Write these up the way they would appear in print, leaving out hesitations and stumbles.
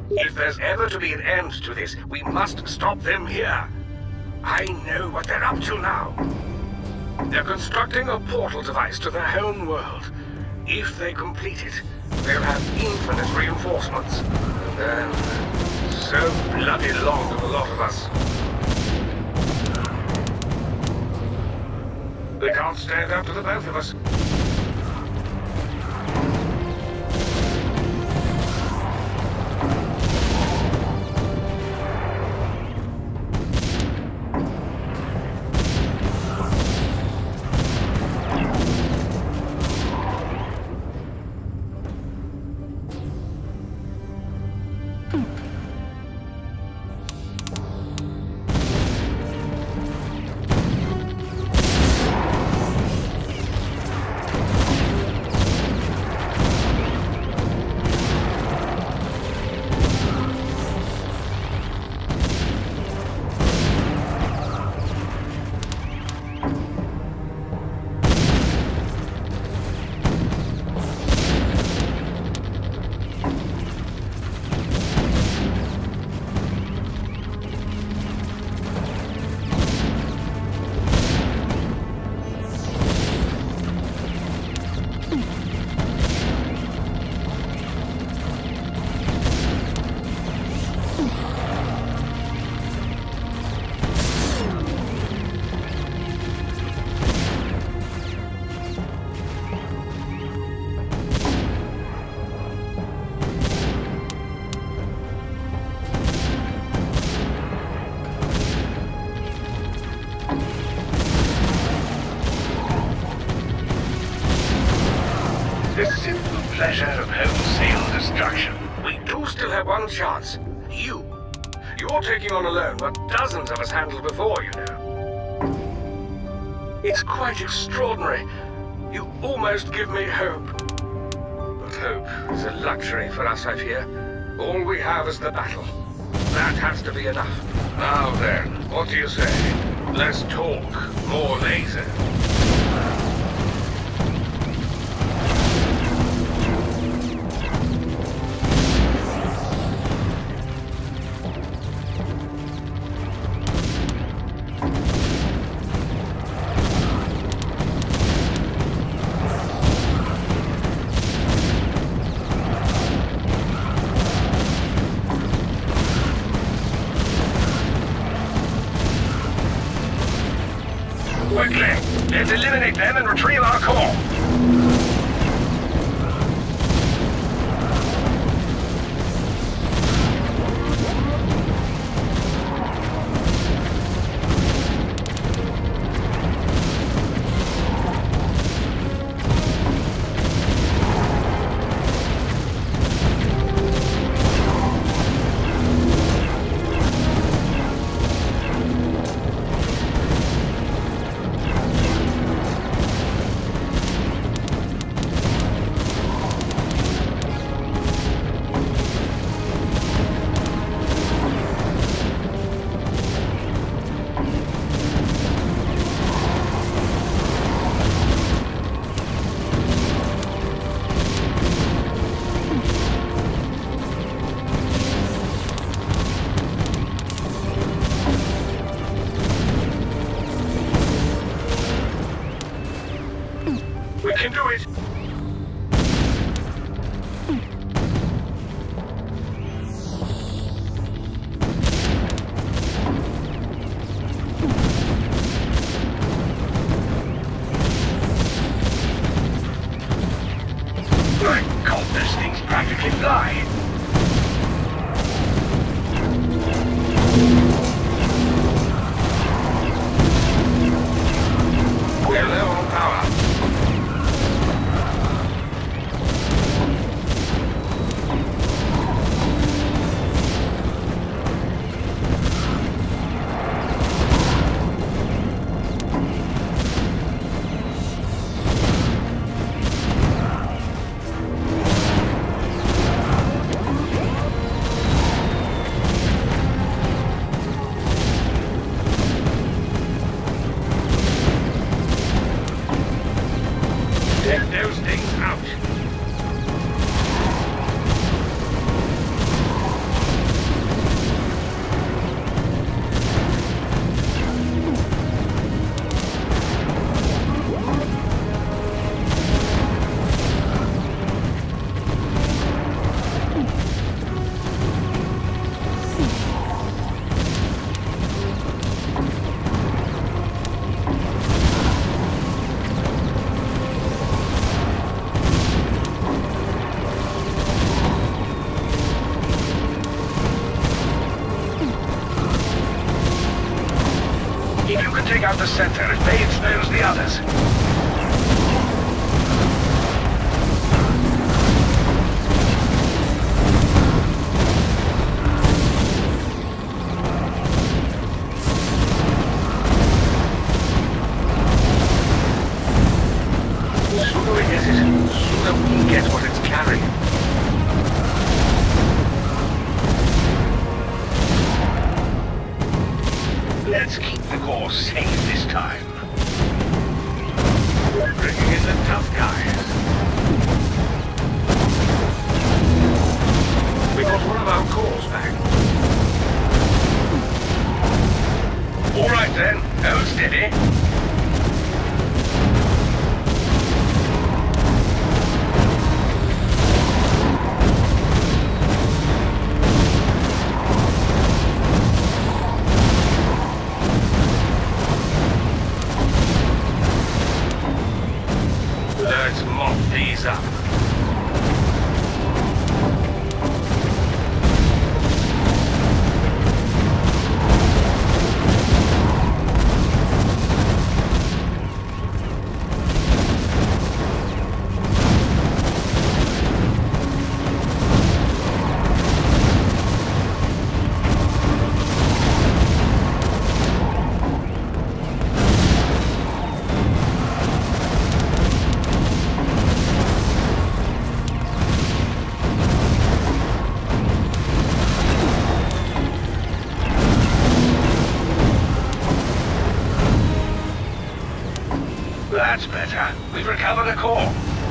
If there's ever to be an end to this, we must stop them here. I know what they're up to now. They're constructing a portal device to their home world. If they complete it, they'll have infinite reinforcements. And then, so bloody long to a lot of us. They can't stand up to the both of us. The simple pleasure of wholesale destruction. We do still have one chance. You're taking on alone what dozens of us handled before, you know. It's quite extraordinary. You almost give me hope. But hope is a luxury for us, I fear. All we have is the battle. That has to be enough. Now then, what do you say? Less talk, more laser. Quickly! Let's eliminate them and retrieve our core! take out the center, it may expose the others. The sooner it gets it, the sooner we get what it's carrying. Let's keep the core safe this time. Bringing in the tough guys. We got one of our cores back. All right then, hold steady. Let's mop these up. That's better. We've recovered a core.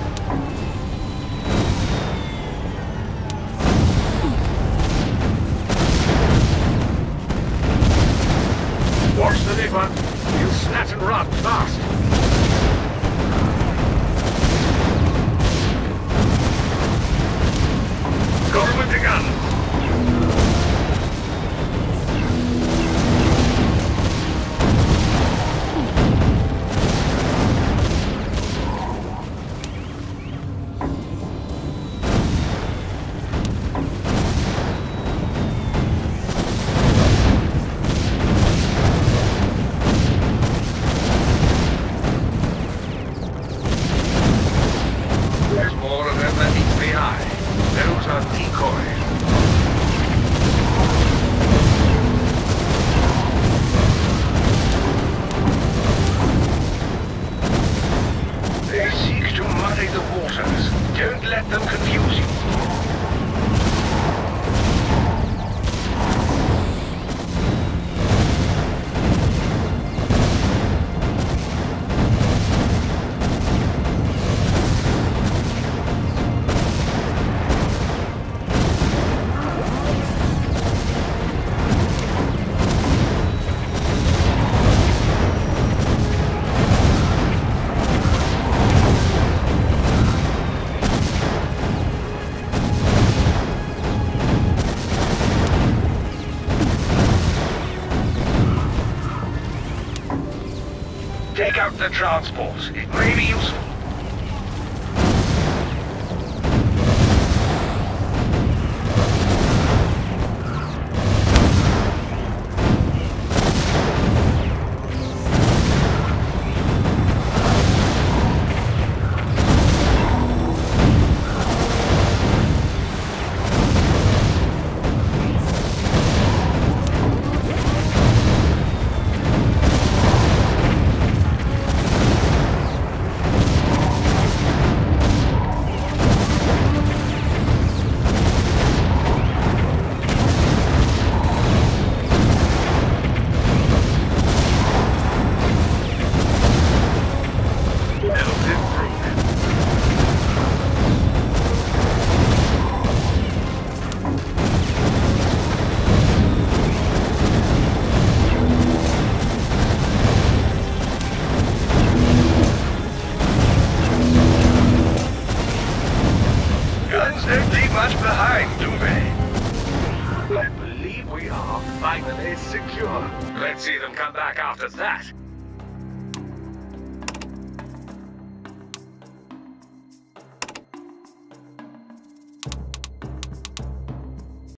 Watch the lever. You'll snat and run fast. Got him with the gun. There's more of them than meets the eye. Those are decoys. They seek to muddy the waters. Don't let them confuse you. Take out the transport. It may be useful. Don't leave much behind, do they? I believe we are finally secure. Let's see them come back after that.